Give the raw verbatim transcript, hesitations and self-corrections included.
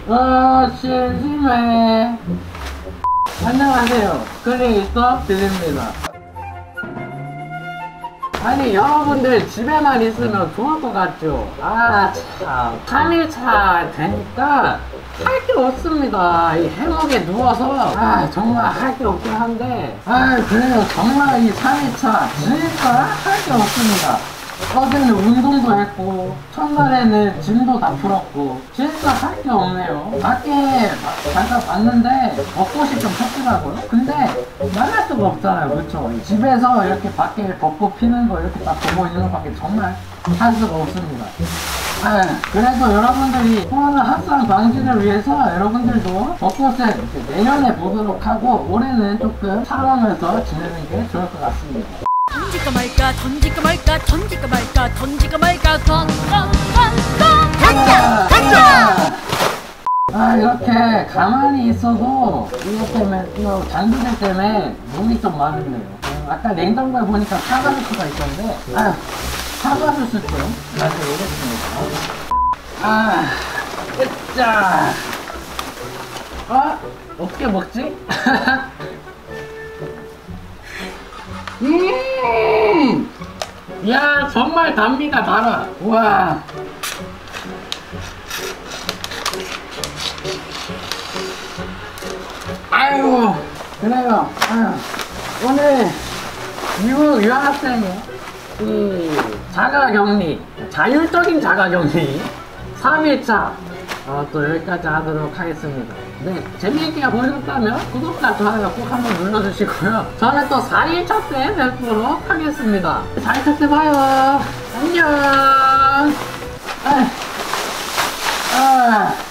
어, 심심해. 안녕하세요. 크리에이터 빌리입니다. 아니, 여러분들 집에만 있으면 좋을 것 같죠? 아, 참. 삼 일차 되니까 할 게 없습니다. 이 해먹에 누워서, 아, 정말 할 게 없긴 한데, 아, 그래요. 정말 이 삼 일차 진짜 할 게 없습니다. 어제는 운동도 했고, 첫날에는 짐도 다 풀었고, 진짜 할 게 없네요. 밖에 잠깐 봤는데 벚꽃이 좀 폈더라고요. 근데 나갈 수가 없잖아요. 그렇죠? 집에서 이렇게 밖에 벚꽃 피는 거 이렇게 딱 보고 있는 것밖에 정말 할 수가 없습니다. 아, 그래도 여러분들이 코로나 확산 방지를 위해서 여러분들도 벚꽃을 내년에 보도록 하고, 올해는 조금 참으면서 지내는 게 좋을 것 같습니다. 던질까 말까 던질까 말까 던질까 말까 던질까 말까 던던던던 던져 던져. 아, 이렇게 가만히 있어도 이것 때문에, 이거 장비들 때문에 눈이 좀 많으네요. 음, 아까 냉장고에 보니까 사과 주스가 있었는데, 아휴, 사과 주스 좀 마셔보겠습니다. 아, 으짜. 어? 어떻게 먹지? 음! 야, 정말 답니다, 달아. 우와. 아유, 그래요. 아유, 오늘 미국 유학생의 이 자가격리, 자율적인 자가격리 삼 일차 어, 또 여기까지 하도록 하겠습니다. 네, 재미있게 보셨다면 구독과 좋아요 꼭 한번 눌러주시고요. 저는 또 사 일차 때 뵙도록 하겠습니다. 사 일차 때 봐요. 안녕. 아, 아.